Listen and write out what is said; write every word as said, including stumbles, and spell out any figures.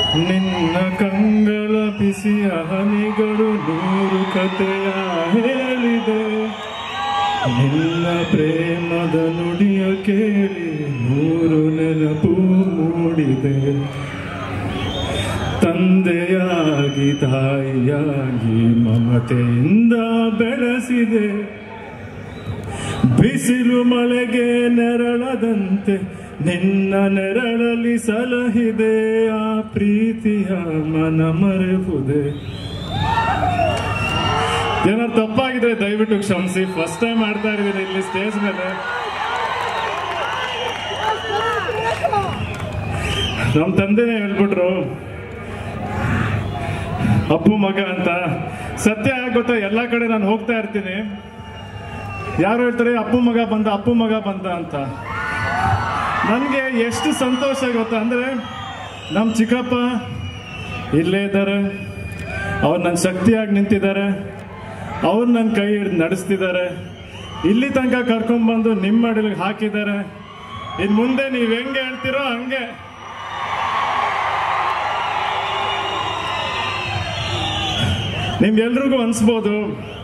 ನಿನ್ನ ಕಂಗಳ ಬಿಸಿಯ ಹನಿಗಳು ನೂರು ಕಥೆಯ ಹೇಳಿದೆ. ನಿನ್ನ ಪ್ರೇಮದ ನುಡಿಯ ಕೇಳಿ ನೂರು ನೆನಪು ಮೂಡಿದೆ. ತಂದೆಯಾಗಿ ತಾಯಿಯಾಗಿ ಮಮತೆಯಿಂದ ಬೆಳೆಸಿದೆ. ಬಿಸಿಲು ಮಳೆಗೆ ನೆರಳದಂತೆ ನಿನ್ನ ನೆರಳಲ್ಲಿ ಸಲಹಿದೆ. ಆ ಪ್ರೀತಿಯ ಮನ ಮರೆಯುವುದೇ. ಏನಾದ್ರು ತಪ್ಪಾಗಿದ್ರೆ ದಯವಿಟ್ಟು ಕ್ಷಮಿಸಿ. ಫಸ್ಟ್ ಟೈಮ್ ಮಾಡ್ತಾ ಇದ್ದೀನಿ ಇಲ್ಲಿ ಸ್ಟೇಜ್ ಮೇಲೆ. ನಮ್ಮ ತಂದೆನೇ ಹೇಳ್ಬಿಟ್ರು ಅಪ್ಪು ಮಗ ಅಂತ. ಸತ್ಯ ಗೊತ್ತಾ, ಎಲ್ಲ ಕಡೆ ನಾನು ಹೋಗ್ತಾ ಇರ್ತೀನಿ, ಯಾರು ಹೇಳ್ತಾರೆ ಅಪ್ಪು ಮಗ ಬಂದ ಅಪ್ಪು ಮಗ ಬಂದ ಅಂತ. ನನಗೆ ಎಷ್ಟು ಸಂತೋಷ ಗೊತ್ತಾ ಅಂದ್ರೆ, ನಮ್ಮ ಚಿಕ್ಕಪ್ಪ ಇಲ್ಲೇ ಇದ್ದಾರೆ, ಅವ್ರು ನನ್ನ ಶಕ್ತಿಯಾಗಿ ನಿಂತಿದ್ದಾರೆ, ಅವ್ರು ನನ್ನ ಕೈ ಹಿಡಿದು ನಡೆಸ್ತಿದ್ದಾರೆ, ಇಲ್ಲಿ ತನಕ ಕರ್ಕೊಂಡ್ಬಂದು ನಿಮ್ಮ ಮಡಿಲಿಗೆ ಹಾಕಿದ್ದಾರೆ. ಇನ್ನು ಮುಂದೆ ನೀವು ಹೆಂಗೆ ಹೇಳ್ತೀರೋ ಹಂಗೆ. ನಿಮ್ಗೆಲ್ರಿಗೂ ಅನ್ಸ್ಬೋದು